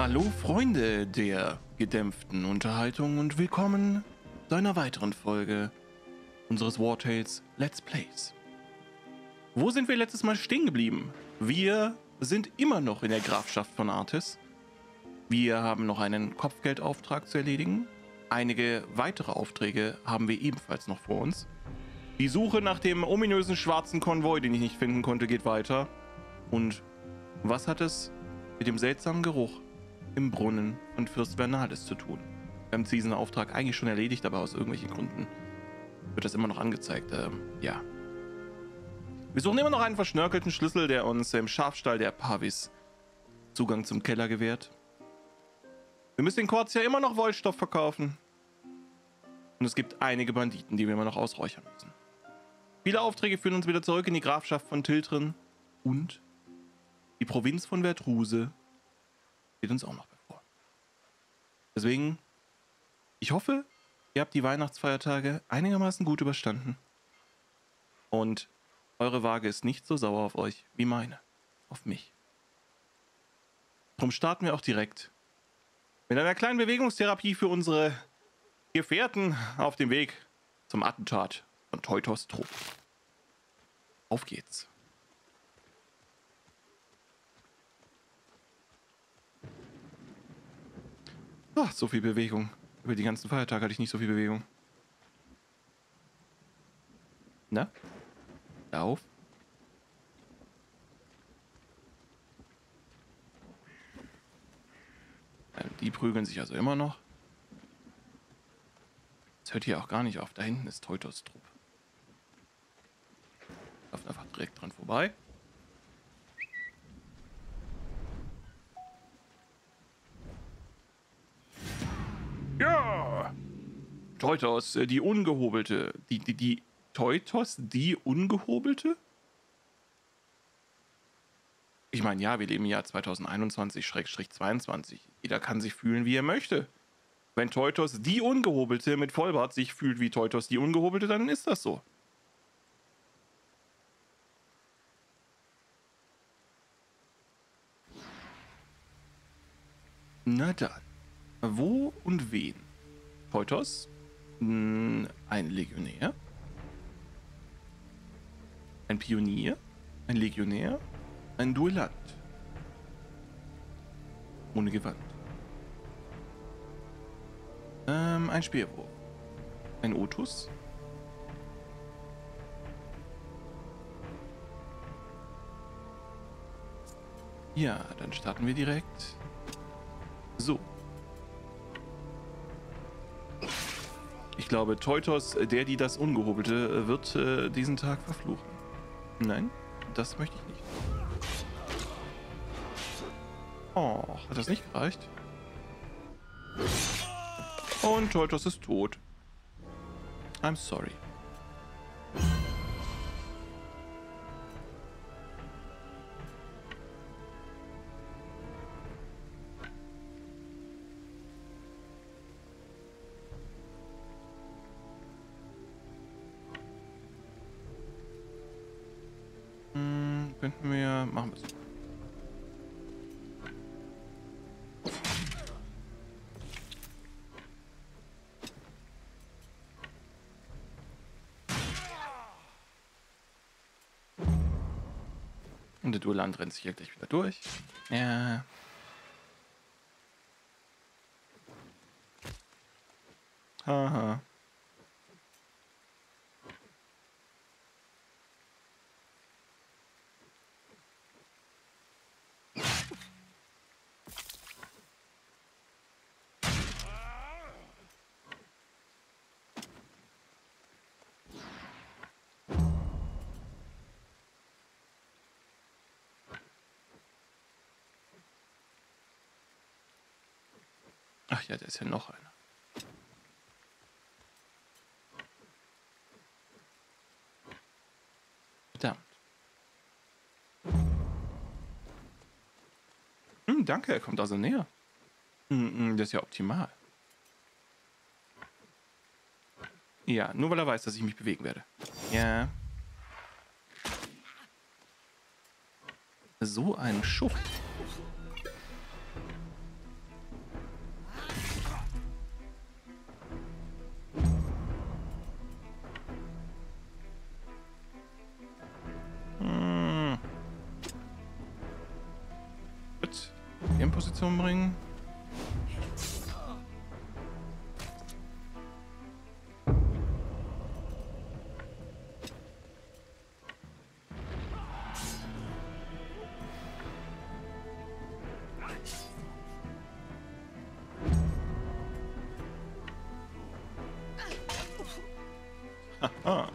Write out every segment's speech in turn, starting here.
Hallo Freunde der gedämpften Unterhaltung und willkommen zu einer weiteren Folge unseres War Tales Let's Plays. Wo sind wir letztes Mal stehen geblieben? Wir sind immer noch in der Grafschaft von Artis. Wir haben noch einen Kopfgeldauftrag zu erledigen. Einige weitere Aufträge haben wir ebenfalls noch vor uns. Die Suche nach dem ominösen schwarzen Konvoi, den ich nicht finden konnte, geht weiter. Und was hat es mit dem seltsamen Geruch im Brunnen von Fürst Vernalis zu tun? Wir haben diesen Auftrag eigentlich schon erledigt, aber aus irgendwelchen Gründen wird das immer noch angezeigt. Ja. Wir suchen immer noch einen verschnörkelten Schlüssel, der uns im Schafstall der Pavis Zugang zum Keller gewährt. Wir müssen den Korts ja immer noch Wollstoff verkaufen. Und es gibt einige Banditen, die wir immer noch ausräuchern müssen. Viele Aufträge führen uns wieder zurück in die Grafschaft von Tiltren. Und die Provinz von Vertruse steht uns auch noch bevor. Deswegen, ich hoffe, ihr habt die Weihnachtsfeiertage einigermaßen gut überstanden. Und eure Waage ist nicht so sauer auf euch wie meine, auf mich. Darum starten wir auch direkt mit einer kleinen Bewegungstherapie für unsere Gefährten auf dem Weg zum Attentat von Teutos Trupp. Auf geht's. Ach, so viel Bewegung. Über die ganzen Feiertage hatte ich nicht so viel Bewegung. Na? Auf. Die prügeln sich also immer noch. Das hört hier auch gar nicht auf. Da hinten ist Teutos Trupp. Laufen einfach direkt dran vorbei. Ja! Teutos, die ungehobelte. Die Teutos, die ungehobelte? Ich meine, ja, wir leben im Jahr 2021/22. Jeder kann sich fühlen, wie er möchte. Wenn Teutos, die Ungehobelte, mit Vollbart sich fühlt wie Teutos, die Ungehobelte, dann ist das so. Na dann. Wo und wen? Teutos? Ein Legionär? Ein Pionier? Ein Legionär? Ein Duellant? Ohne Gewand. Ein Speerwurf. Ein Otus? Ja, dann starten wir direkt. So. Ich glaube, Teutos, die das Ungehobelte, wird diesen Tag verfluchen. Nein, das möchte ich nicht. Oh, hat das nicht gereicht? Und Teutos ist tot. I'm sorry. Könnten wir... Machen wir es. Und der Duellant rennt sich hier gleich wieder durch. Ja. Haha. Ach ja, da ist ja noch einer. Verdammt. Danke, er kommt also näher. Das ist ja optimal. Ja, nur weil er weiß, dass ich mich bewegen werde. Ja. So ein Schuft. Position bringen. Haha.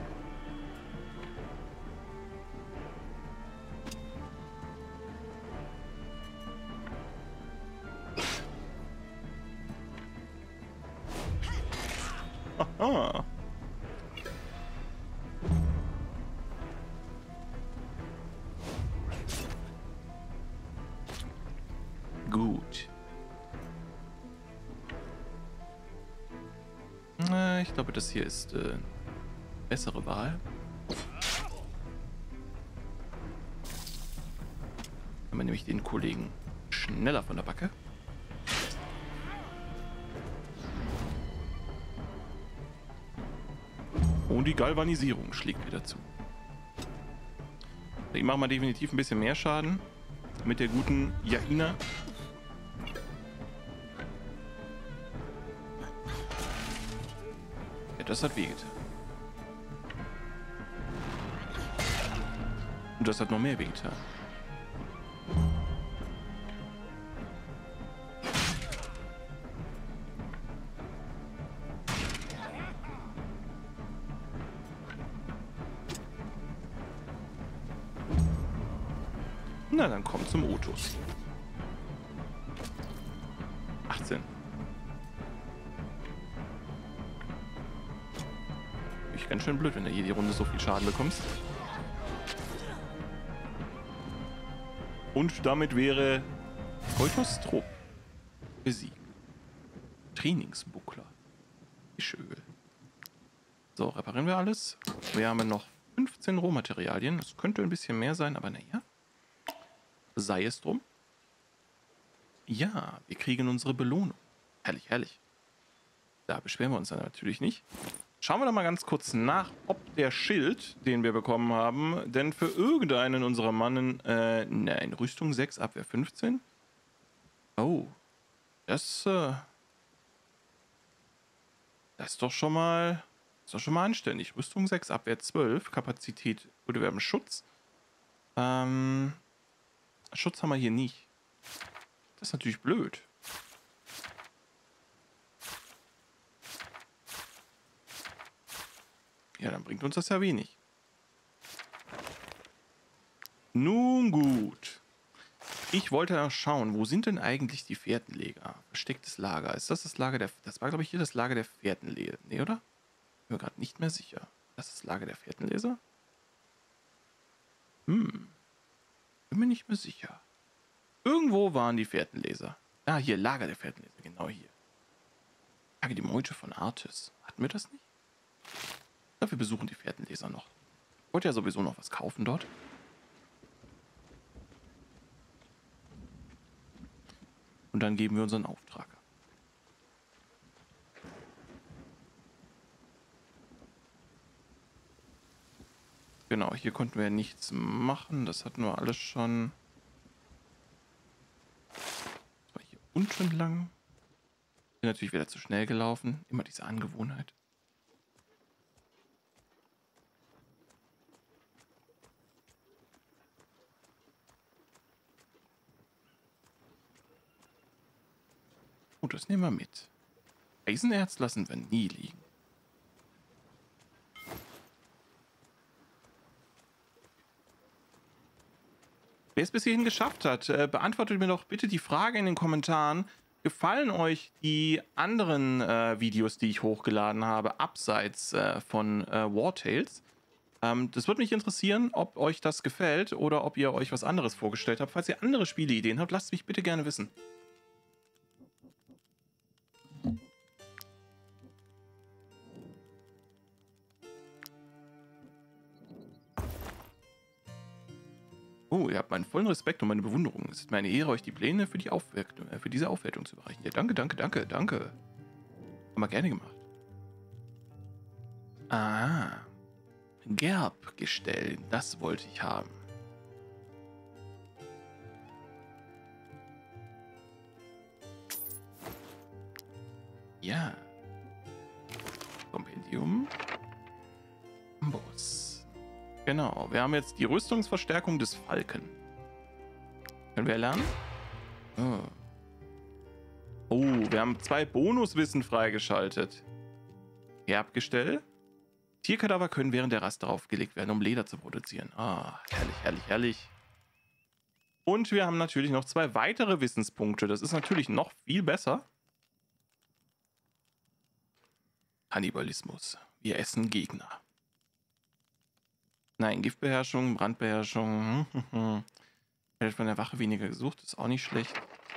Haha. Gut. Ich glaube, das hier ist bessere Wahl. Haben wir nämlich den Kollegen schneller von der Backe. Und die Galvanisierung schlägt wieder zu. Ich mache mal definitiv ein bisschen mehr Schaden mit der guten Jaina. Ja, das hat wehgetan. Und das hat noch mehr wehgetan. Na, dann kommt zum Otus. 18. Ich ganz schön blöd, wenn du hier die Runde so viel Schaden bekommst. Und damit wäre Eutostrop besiegt. Trainingsbuckler. Schön. So, reparieren wir alles. Wir haben noch 15 Rohmaterialien. Das könnte ein bisschen mehr sein, aber naja. Sei es drum. Ja, wir kriegen unsere Belohnung. Herrlich, herrlich. Da beschweren wir uns dann natürlich nicht. Schauen wir doch mal ganz kurz nach, ob der Schild, den wir bekommen haben, denn für irgendeinen unserer Mannen, nein, Rüstung 6, Abwehr 15. Oh, das ist doch schon mal anständig. Rüstung 6, Abwehr 12, Kapazität, gut, wir haben Schutz. Schutz haben wir hier nicht. Das ist natürlich blöd. Ja, dann bringt uns das ja wenig. Nun gut. Ich wollte ja schauen, wo sind denn eigentlich die Fährtenleger? Verstecktes Lager. Ist das das Lager der... Das war, glaube ich, hier das Lager der Fährtenleser. Nee, oder? Bin mir gerade nicht mehr sicher. Das ist das Lager der Fährtenleser? Bin mir nicht mehr sicher. Irgendwo waren die Fährtenleser. Ah, hier, Lager der Fährtenleser. Genau hier. Lage die Meute von Artis. Hatten wir das nicht? Ich glaube, wir besuchen die Fährtenleser noch. Ich wollte ja sowieso noch was kaufen dort. Und dann geben wir unseren Auftrag. Genau, hier konnten wir nichts machen. Das hatten wir alles schon. Das war hier unten lang. Bin natürlich wieder zu schnell gelaufen. Immer diese Angewohnheit. Oh, das nehmen wir mit. Eisenerz lassen wir nie liegen. Wer es bis hierhin geschafft hat, beantwortet mir doch bitte die Frage in den Kommentaren. Gefallen euch die anderen Videos, die ich hochgeladen habe, abseits von War Tales? Das würde mich interessieren, ob euch das gefällt oder ob ihr euch was anderes vorgestellt habt. Falls ihr andere Spieleideen habt, lasst mich bitte gerne wissen. Oh, ihr habt meinen vollen Respekt und meine Bewunderung. Es ist mir eine Ehre, euch die Pläne für diese Aufwertung zu überreichen. Ja, danke, danke, danke, danke. Haben wir gerne gemacht. Ah. Gerbgestell, das wollte ich haben. Ja. Kompendium. Bus. Genau. Wir haben jetzt die Rüstungsverstärkung des Falken. Können wir lernen? Oh. Oh, wir haben 2 Bonuswissen freigeschaltet. Erbgestell. Tierkadaver können während der Rast darauf gelegt werden, um Leder zu produzieren. Ah, herrlich, herrlich, herrlich. Und wir haben natürlich noch 2 weitere Wissenspunkte. Das ist natürlich noch viel besser. Kannibalismus. Wir essen Gegner. Nein, Giftbeherrschung, Brandbeherrschung. Wird von der Wache weniger gesucht, ist auch nicht schlecht.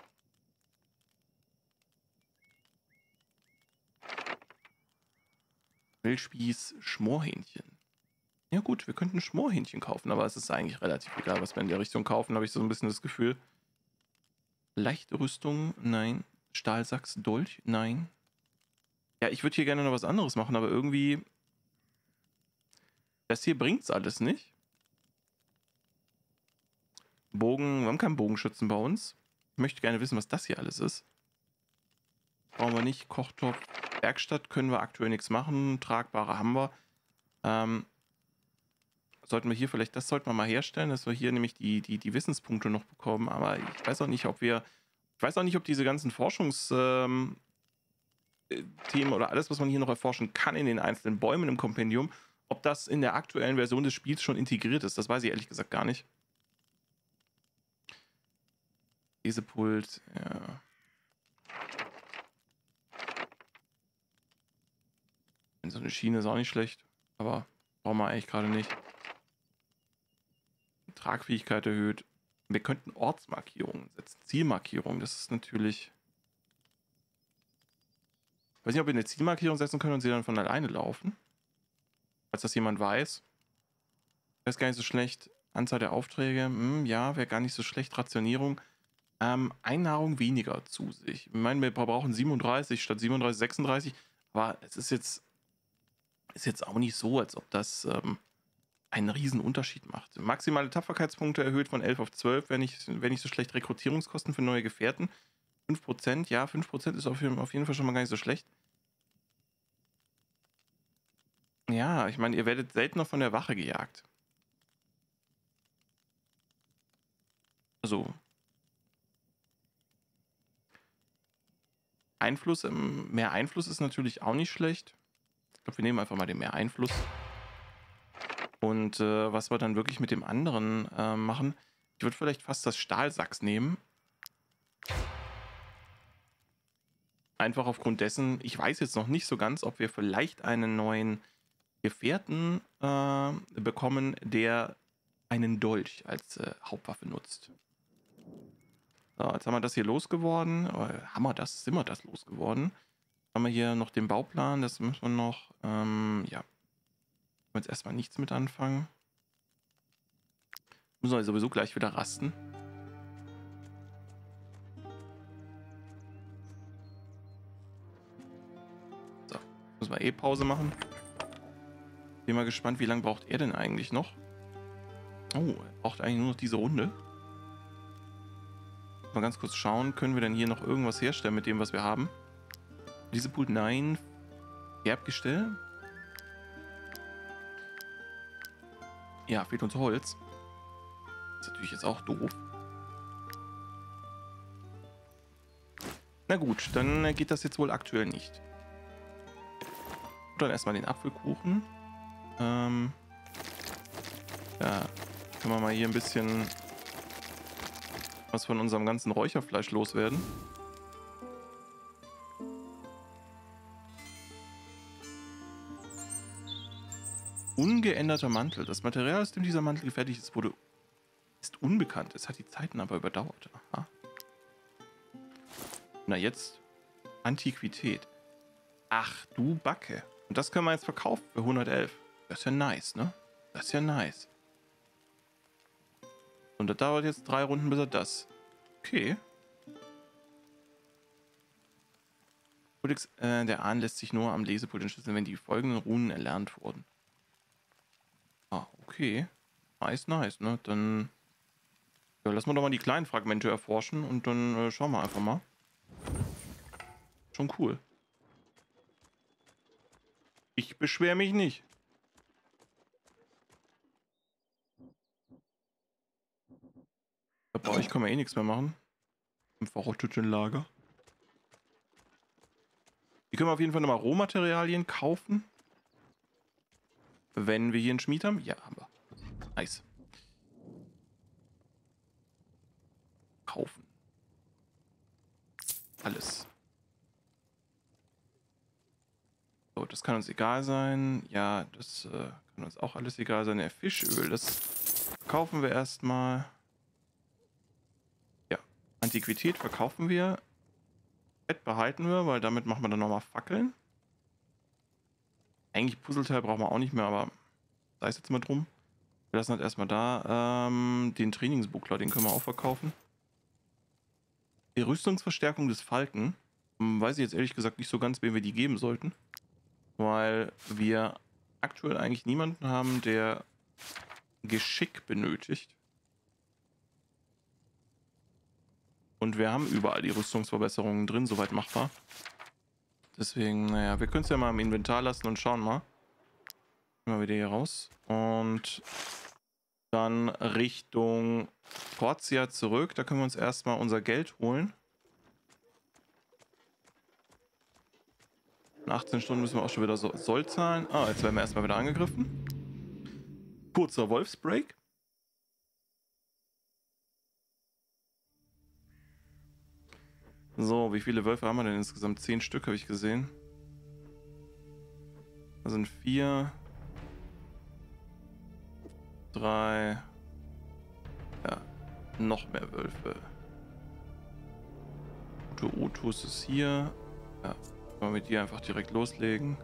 Wildspieß, Schmorhähnchen. Ja gut, wir könnten Schmorhähnchen kaufen, aber es ist eigentlich relativ egal, was wir in der Richtung kaufen, habe ich so ein bisschen das Gefühl. Leichte Rüstung, nein. Stahlsachs, Dolch, nein. Ja, ich würde hier gerne noch was anderes machen, aber irgendwie... Das hier bringt's alles nicht. Bogen, wir haben keinen Bogenschützen bei uns. Ich möchte gerne wissen, was das hier alles ist. Brauchen wir nicht. Kochtopf. Werkstatt können wir aktuell nichts machen. Tragbare haben wir. Sollten wir hier vielleicht, das sollten wir mal herstellen, dass wir hier nämlich die Wissenspunkte noch bekommen. Aber ich weiß auch nicht, ob wir, ich weiß auch nicht, ob diese ganzen Forschungsthemen oder alles, was man hier noch erforschen kann in den einzelnen Bäumen im Kompendium, ob das in der aktuellen Version des Spiels schon integriert ist. Das weiß ich ehrlich gesagt gar nicht. Lesepult, ja. So eine Schiene ist auch nicht schlecht, aber brauchen wir eigentlich gerade nicht. Tragfähigkeit erhöht. Wir könnten Ortsmarkierungen setzen. Zielmarkierungen, das ist natürlich... Ich weiß nicht, ob wir eine Zielmarkierung setzen können und sie dann von alleine laufen. Falls das jemand weiß. Das ist gar nicht so schlecht. Anzahl der Aufträge, ja, wäre gar nicht so schlecht. Rationierung. Einnahrung weniger zu sich. Ich meine, wir brauchen 37 statt 37, 36. Aber es ist jetzt auch nicht so, als ob das einen riesen Unterschied macht. Maximale Tapferkeitspunkte erhöht von 11 auf 12, wenn nicht so schlecht. Rekrutierungskosten für neue Gefährten. 5%, ja, 5% ist auf jeden Fall schon mal gar nicht so schlecht. Ja, ich meine, ihr werdet seltener von der Wache gejagt. Also. Einfluss, mehr Einfluss ist natürlich auch nicht schlecht. Ich glaube, wir nehmen einfach mal den mehr Einfluss. Und was wir dann wirklich mit dem anderen machen, ich würde vielleicht fast das Stahlsachs nehmen. Einfach aufgrund dessen, ich weiß jetzt noch nicht so ganz, ob wir vielleicht einen neuen Gefährten bekommen, der einen Dolch als Hauptwaffe nutzt. So, jetzt haben wir das hier losgeworden. Sind wir das losgeworden? Haben wir hier noch den Bauplan, das müssen wir noch, ja. Können wir jetzt erstmal nichts mit anfangen. Müssen wir sowieso gleich wieder rasten. So, müssen wir Pause machen. Bin mal gespannt, wie lange braucht er denn eigentlich noch? Oh, er braucht eigentlich nur noch diese Runde. Mal ganz kurz schauen, können wir denn hier noch irgendwas herstellen mit dem, was wir haben? Diese Pult, nein. Erbgestell. Ja, fehlt uns Holz. Ist natürlich jetzt auch doof. Na gut, dann geht das jetzt wohl aktuell nicht. Und dann erstmal den Apfelkuchen. Ja, können wir mal hier ein bisschen was von unserem ganzen Räucherfleisch loswerden. Ungeänderter Mantel. Das Material, aus dem dieser Mantel gefertigt ist, ist unbekannt. Es hat die Zeiten aber überdauert. Aha. Na jetzt Antiquität. Ach du Backe. Und das können wir jetzt verkaufen für 111. Das ist ja nice, ne? Das ist ja nice. Und das dauert jetzt 3 Runden, bis er das. Okay. Codex der Ahnen lässt sich nur am Lesepult entschlüsseln, wenn die folgenden Runen erlernt wurden. Ah, okay. Nice, nice, ne? Dann ja, lassen wir doch mal die kleinen Fragmente erforschen und dann schauen wir einfach mal. Schon cool. Ich beschwere mich nicht. Bei euch kann man eh nichts mehr machen. Im verrotteten Lager. Hier können wir auf jeden Fall nochmal Rohmaterialien kaufen. Wenn wir hier einen Schmied haben. Ja, haben wir. Nice. Kaufen. Alles. So, das kann uns egal sein. Ja, das kann uns auch alles egal sein. Ja, Fischöl, das kaufen wir erstmal. Ja, Antiquität verkaufen wir. Fett behalten wir, weil damit machen wir dann nochmal Fackeln. Eigentlich Puzzleteil brauchen wir auch nicht mehr, aber sei es jetzt mal drum. Wir lassen das erstmal da. Den Trainingsbuckler, den können wir auch verkaufen. Die Rüstungsverstärkung des Falken. Weiß ich jetzt ehrlich gesagt nicht so ganz, wem wir die geben sollten. Weil wir aktuell eigentlich niemanden haben, der Geschick benötigt. Und wir haben überall die Rüstungsverbesserungen drin, soweit machbar. Deswegen, naja, wir können es ja mal im Inventar lassen und schauen mal. Mal wieder hier raus. Und dann Richtung Portia zurück. Da können wir uns erstmal unser Geld holen. In 18 Stunden müssen wir auch schon wieder Soll zahlen. Ah, jetzt werden wir erstmal wieder angegriffen. Kurzer Wolfsbreak. So, wie viele Wölfe haben wir denn insgesamt? 10 Stück habe ich gesehen. Da sind 4, 3, ja, noch mehr Wölfe. Otus ist hier. Ja, können wir mit dir einfach direkt loslegen.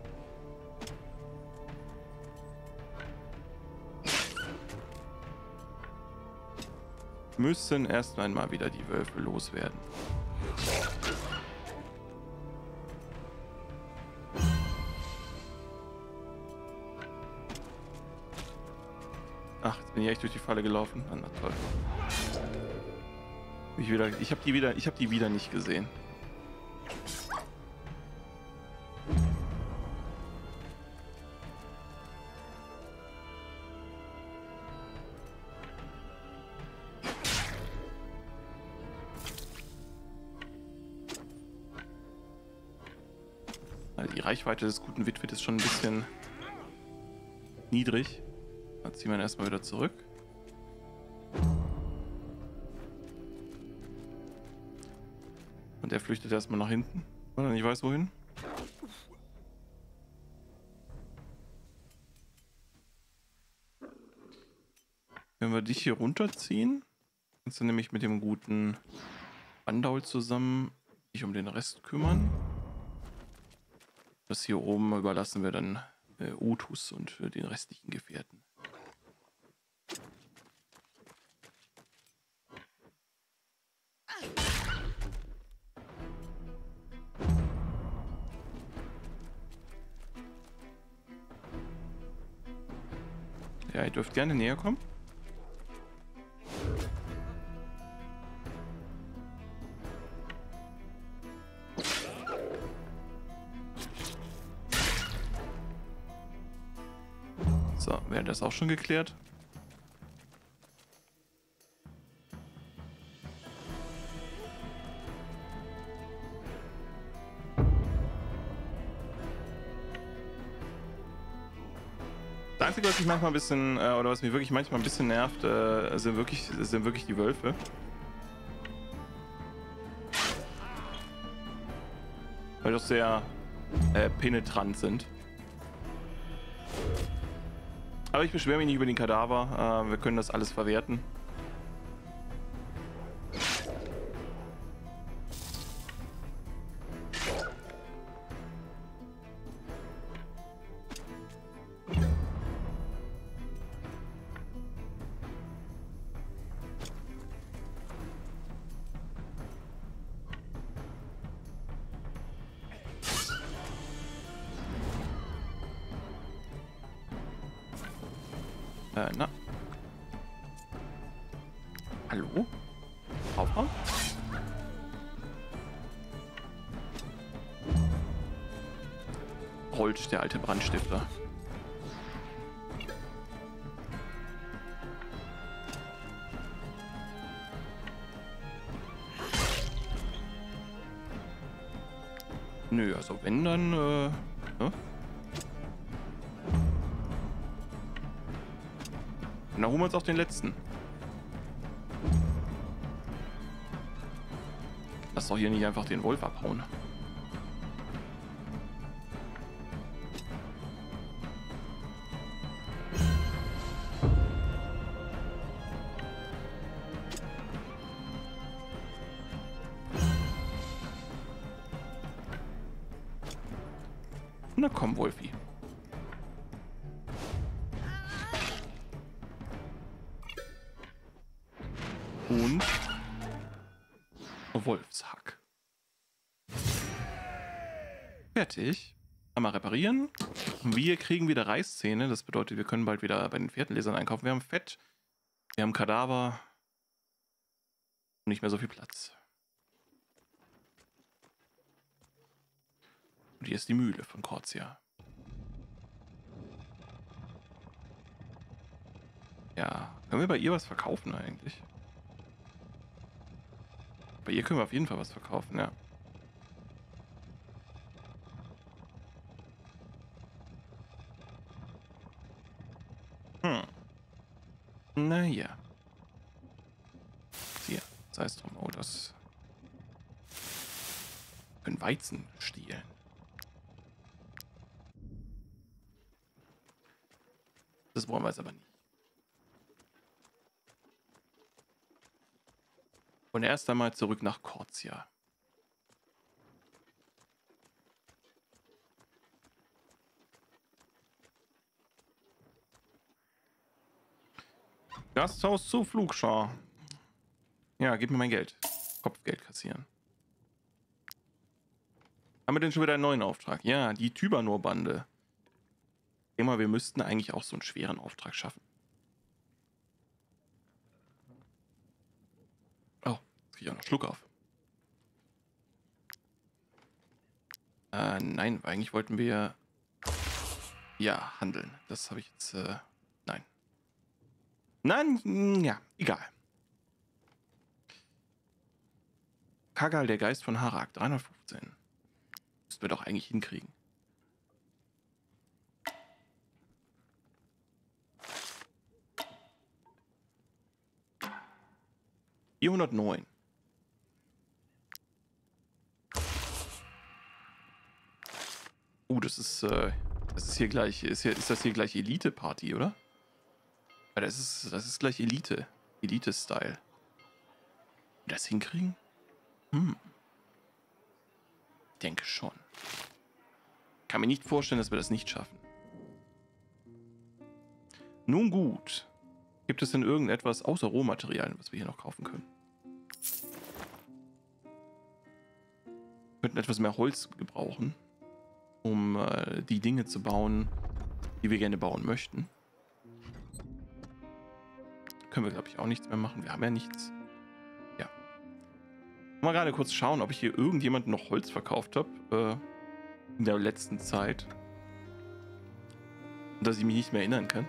Müssen erst einmal wieder die Wölfe loswerden. Ach, jetzt bin ich echt durch die Falle gelaufen. Ah, na toll. Ich habe die wieder nicht gesehen. Also die Reichweite des guten Witwit ist schon ein bisschen niedrig. Dann ziehen wir ihn erstmal wieder zurück. Und er flüchtet erstmal nach hinten, weil er nicht weiß wohin. Wenn wir dich hier runterziehen, kannst du nämlich mit dem guten Bandaul zusammen dich um den Rest kümmern. Das hier oben überlassen wir dann Otus und den restlichen Gefährten. Ja, ihr dürft gerne näher kommen. So, wäre das auch schon geklärt? Das Einzige, was mich manchmal ein bisschen, oder was mich wirklich manchmal ein bisschen nervt, sind wirklich die Wölfe. Weil die doch sehr penetrant sind. Aber ich beschwere mich nicht über den Kadaver. Wir können das alles verwerten. Na. Hallo? Aufhauen? rollt der alte Brandstifter. Nö, also wenn dann, ne? Und dann holen wir uns auch den letzten. Lass doch hier nicht einfach den Wolf abhauen. Na komm, Wolfi. Und Wolfshack. Fertig. Einmal reparieren. Wir kriegen wieder Reißzähne. Das bedeutet, wir können bald wieder bei den Pferdenlesern einkaufen. Wir haben Fett. Wir haben Kadaver. Und nicht mehr so viel Platz. Und hier ist die Mühle von Corcia. Ja, können wir bei ihr was verkaufen eigentlich? Bei ihr können wir auf jeden Fall was verkaufen, ja. Naja. Hier, sei es drum. Oh, das können Weizen stehlen. Das wollen wir jetzt aber nicht. Und erst einmal zurück nach Corcia. Gasthaus zu Flugschar. Ja, gib mir mein Geld. Kopfgeld kassieren. Haben wir denn schon wieder einen neuen Auftrag? Ja, die Tybanor-Bande. Ich denke mal, wir müssten eigentlich auch so einen schweren Auftrag schaffen. Oh, jetzt kriege ich auch noch Schluck auf. Nein, eigentlich wollten wir ja handeln. Das habe ich jetzt. Nein. Nein, ja, egal. Kagal, der Geist von Harak, 315. Müssten wir doch eigentlich hinkriegen. $409. Das ist hier gleich, ist das hier gleich Elite-Party, oder? Ja, das ist gleich Elite. Elite-Style. Das hinkriegen? Ich denke schon. Kann mir nicht vorstellen, dass wir das nicht schaffen. Nun gut. Gibt es denn irgendetwas außer Rohmaterialien, was wir hier noch kaufen können? Wir könnten etwas mehr Holz gebrauchen, um die Dinge zu bauen, die wir gerne bauen möchten. Können wir, glaube ich, auch nichts mehr machen. Wir haben ja nichts. Ja. Mal gerade kurz schauen, ob ich hier irgendjemanden noch Holz verkauft habe in der letzten Zeit. Dass ich mich nicht mehr erinnern kann.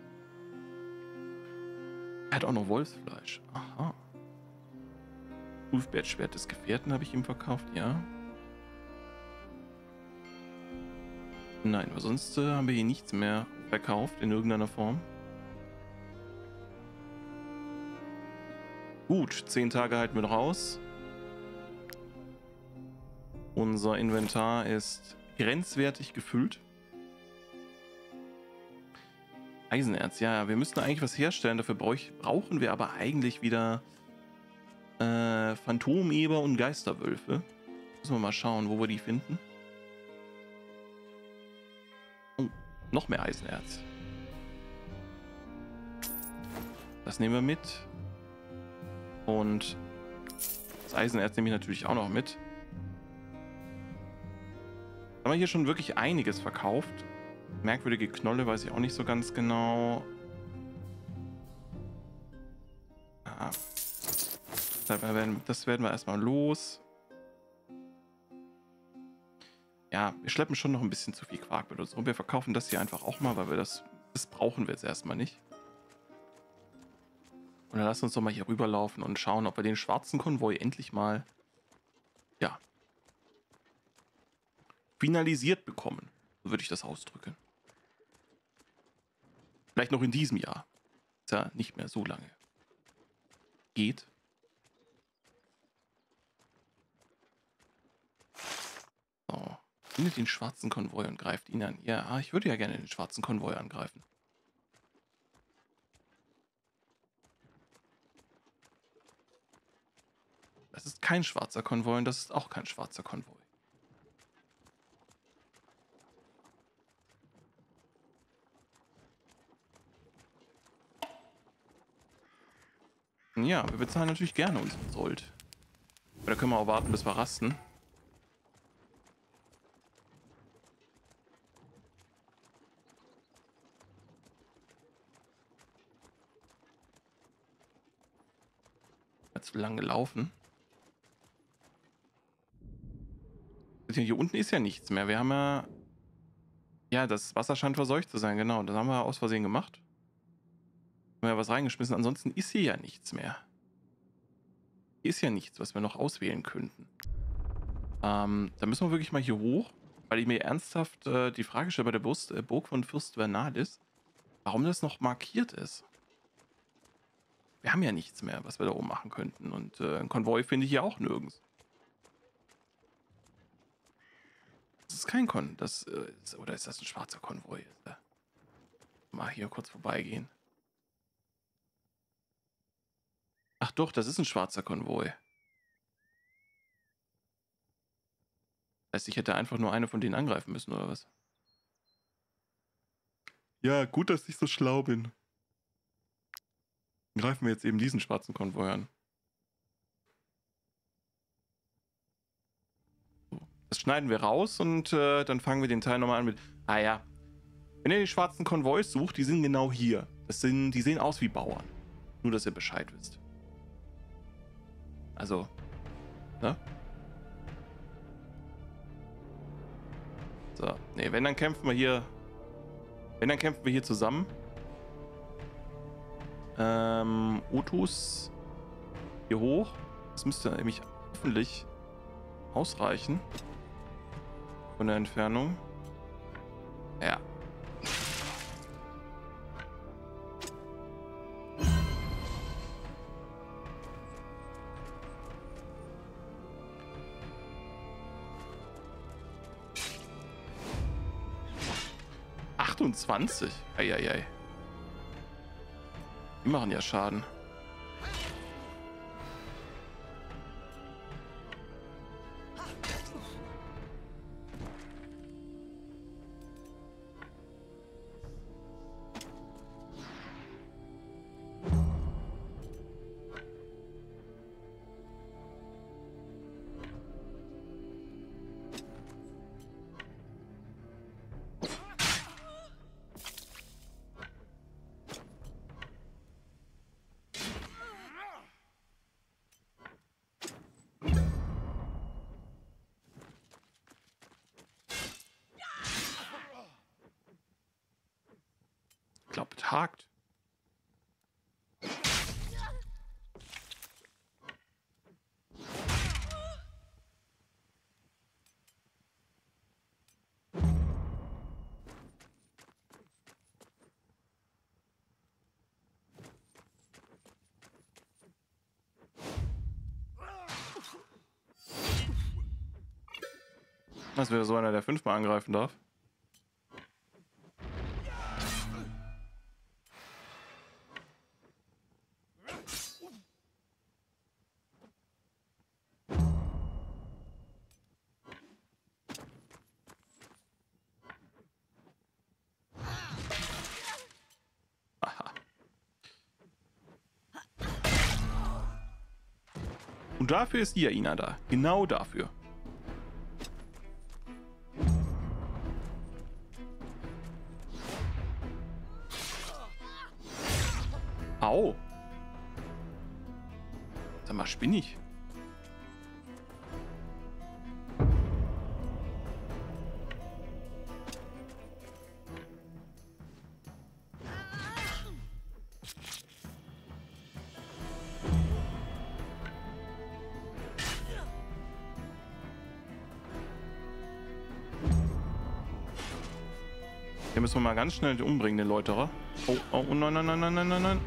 Er hat auch noch Wolfsfleisch. Aha. Ulfbert-Schwert des Gefährten habe ich ihm verkauft, ja. Nein, aber sonst haben wir hier nichts mehr verkauft in irgendeiner Form. Gut, 10 Tage halten wir noch aus. Unser Inventar ist grenzwertig gefüllt. Eisenerz, ja, wir müssten eigentlich was herstellen. Dafür brauchen wir aber eigentlich wieder Phantomeber und Geisterwölfe. Müssen wir mal schauen, wo wir die finden. Oh, noch mehr Eisenerz. Das nehmen wir mit. Und das Eisenerz nehme ich natürlich auch noch mit. Haben wir hier schon wirklich einiges verkauft. Merkwürdige Knolle weiß ich auch nicht so ganz genau. Ah. Das werden wir erstmal los. Ja, wir schleppen schon noch ein bisschen zu viel Quark mit uns rum. Wir verkaufen das hier einfach auch mal, weil wir das brauchen wir jetzt erstmal nicht. Und dann lass uns doch mal hier rüberlaufen und schauen, ob wir den schwarzen Konvoi endlich mal, ja, finalisiert bekommen. So würde ich das ausdrücken. Vielleicht noch in diesem Jahr. Ist ja nicht mehr so lange. Geht. So. Findet den schwarzen Konvoi und greift ihn an. Ja, ich würde ja gerne den schwarzen Konvoi angreifen. Das ist kein schwarzer Konvoi und das ist auch kein schwarzer Konvoi. Ja, wir bezahlen natürlich gerne unseren Sold. Aber da können wir auch warten, bis wir rasten. Zu lang gelaufen. Hier unten ist ja nichts mehr. Wir haben ja... Ja, das Wasser scheint verseucht zu sein, genau. Das haben wir aus Versehen gemacht. Haben wir ja was reingeschmissen. Ansonsten ist hier ja nichts mehr. Hier ist ja nichts, was wir noch auswählen könnten. Da müssen wir wirklich mal hier hoch, weil ich mir ernsthaft die Frage stelle bei der Burg von Fürst Vernalis, warum das noch markiert ist. Wir haben ja nichts mehr, was wir da oben machen könnten. Und ein Konvoi finde ich hier auch nirgends. Das ist kein oder ist das ein schwarzer Konvoi? Mal hier kurz vorbeigehen. Ach doch, das ist ein schwarzer Konvoi. Das heißt, ich hätte einfach nur eine von denen angreifen müssen, oder was? Ja, gut, dass ich so schlau bin. Dann greifen wir jetzt eben diesen schwarzen Konvoi an. So. Das schneiden wir raus und dann fangen wir den Teil nochmal an mit... Ah ja, wenn ihr die schwarzen Konvois sucht, die sind genau hier. Die sehen aus wie Bauern. Nur, dass ihr Bescheid wisst. Also, ne? So, ne, wenn dann kämpfen wir hier zusammen. Otus hier hoch. Das müsste nämlich hoffentlich ausreichen. Von der Entfernung. Ja. Eieiei. Die machen ja Schaden. Ich glaube, es hakt. Das wäre so einer, der 5-mal angreifen darf. Und dafür ist Iaina da. Genau dafür. Au. Sag mal, spinnig. Den müssen wir mal ganz schnell umbringen, den Läuterer. Oh, oh, oh, nein, nein, nein, nein, nein, nein, nein.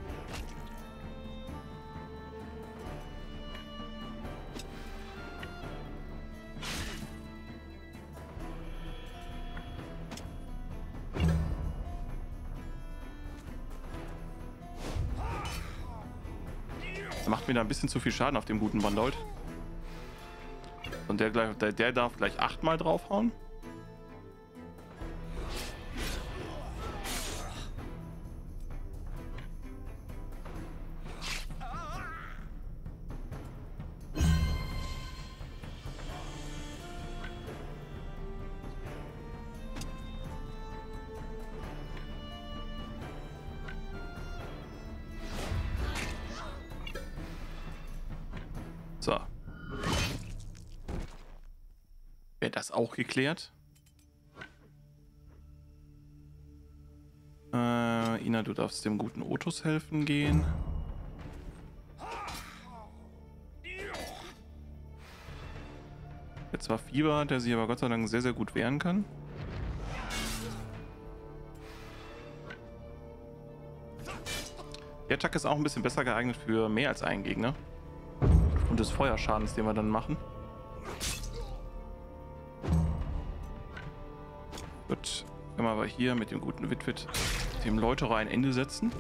Er macht mir da ein bisschen zu viel Schaden auf dem guten Bandold. Und der darf gleich 8-mal draufhauen. So. Wäre das auch geklärt? Ina, du darfst dem guten Otus helfen gehen. Jetzt zwar Fieber, der sich aber Gott sei Dank sehr, sehr gut wehren kann. Die Attacke ist auch ein bisschen besser geeignet für mehr als einen Gegner. Und des Feuerschadens, den wir dann machen. Gut, können wir aber hier mit dem guten Witwit dem Läuterer ein Ende setzen.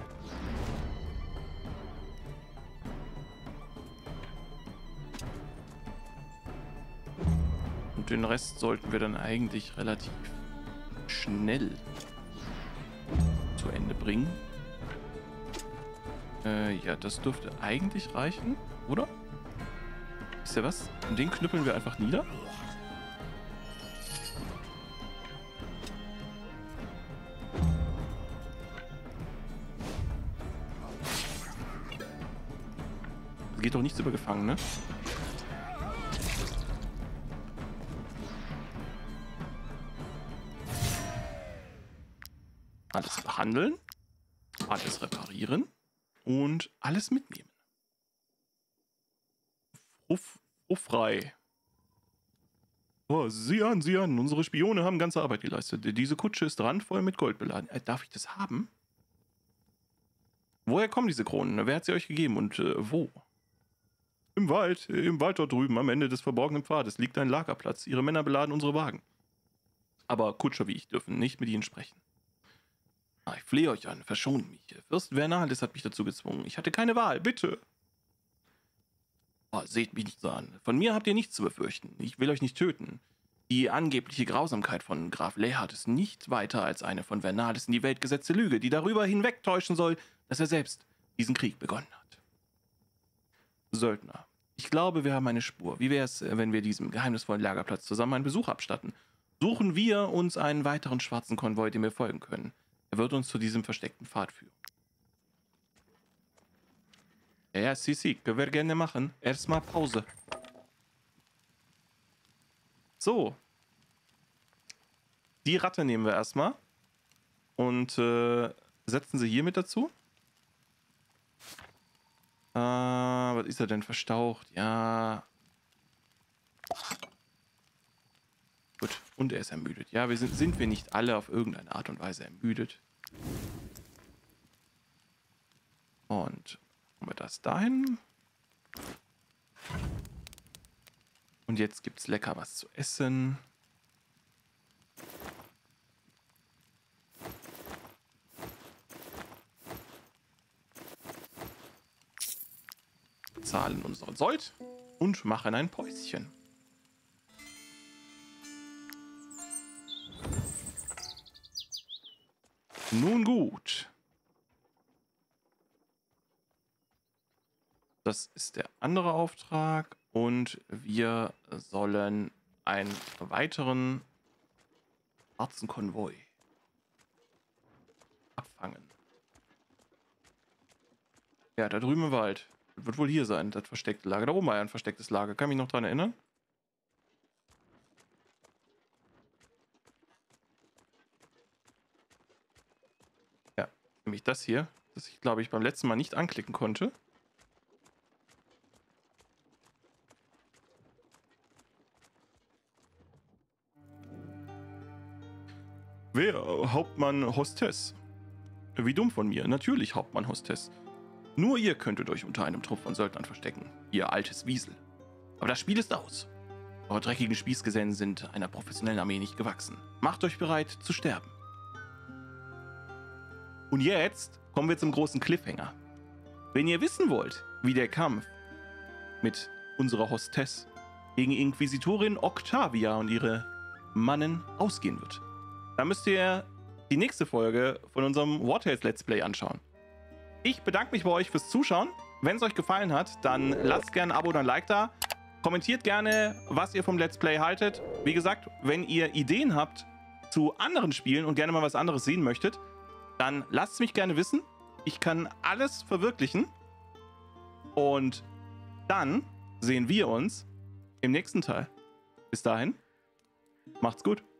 Und den Rest sollten wir dann eigentlich relativ schnell zu Ende bringen. Ja, das dürfte eigentlich reichen, oder? Wisst ihr was? Und den knüppeln wir einfach nieder. Geht doch nichts über Gefangene. Alles behandeln, alles reparieren und alles mitnehmen. Frei. Oh, sieh an, unsere Spione haben ganze Arbeit geleistet. Diese Kutsche ist randvoll mit Gold beladen. Darf ich das haben? Woher kommen diese Kronen? Wer hat sie euch gegeben und wo? Im Wald dort drüben, am Ende des verborgenen Pfades, liegt ein Lagerplatz. Ihre Männer beladen unsere Wagen. Aber Kutscher wie ich dürfen nicht mit ihnen sprechen. Ich flehe euch an, verschont mich. Fürst Vernalis hat mich dazu gezwungen. Ich hatte keine Wahl, bitte. Oh, seht mich nicht so an. Von mir habt ihr nichts zu befürchten. Ich will euch nicht töten. Die angebliche Grausamkeit von Graf Lehard ist nicht weiter als eine von Vernalis in die Welt gesetzte Lüge, die darüber hinwegtäuschen soll, dass er selbst diesen Krieg begonnen hat. Söldner. Ich glaube, wir haben eine Spur. Wie wäre es, wenn wir diesem geheimnisvollen Lagerplatz zusammen einen Besuch abstatten? Suchen wir uns einen weiteren schwarzen Konvoi, dem wir folgen können. Er wird uns zu diesem versteckten Pfad führen. Ja, Sisi, können wir gerne machen. Erstmal Pause. So. Die Ratte nehmen wir erstmal. Und setzen sie hier mit dazu. Was ist er denn? Verstaucht? Ja. Gut. Und er ist ermüdet. Ja, sind wir nicht alle auf irgendeine Art und Weise ermüdet. Und machen wir das dahin. Und jetzt gibt es lecker was zu essen. Zahlen unseren Sold und machen ein Päuschen. Nun gut. Das ist der andere Auftrag und wir sollen einen weiteren schwarzen Konvoi abfangen. Ja, da drüben im Wald. Das wird wohl hier sein, das versteckte Lager. Da oben war ja ein verstecktes Lager. Kann mich noch dran erinnern? Ja, nämlich das hier, das ich glaube ich beim letzten Mal nicht anklicken konnte. Wer? Hauptmann Hostess. Wie dumm von mir. Natürlich Hauptmann Hostess. Nur ihr könntet euch unter einem Trupp von Söldnern verstecken. Ihr altes Wiesel. Aber das Spiel ist aus. Eure dreckigen Spießgesellen sind einer professionellen Armee nicht gewachsen. Macht euch bereit zu sterben. Und jetzt kommen wir zum großen Cliffhanger. Wenn ihr wissen wollt, wie der Kampf mit unserer Hostess gegen Inquisitorin Octavia und ihre Mannen ausgehen wird, dann müsst ihr die nächste Folge von unserem War Tales Let's Play anschauen. Ich bedanke mich bei euch fürs Zuschauen. Wenn es euch gefallen hat, dann lasst gerne ein Abo oder ein Like da. Kommentiert gerne, was ihr vom Let's Play haltet. Wie gesagt, wenn ihr Ideen habt zu anderen Spielen und gerne mal was anderes sehen möchtet, dann lasst es mich gerne wissen. Ich kann alles verwirklichen. Und dann sehen wir uns im nächsten Teil. Bis dahin, macht's gut.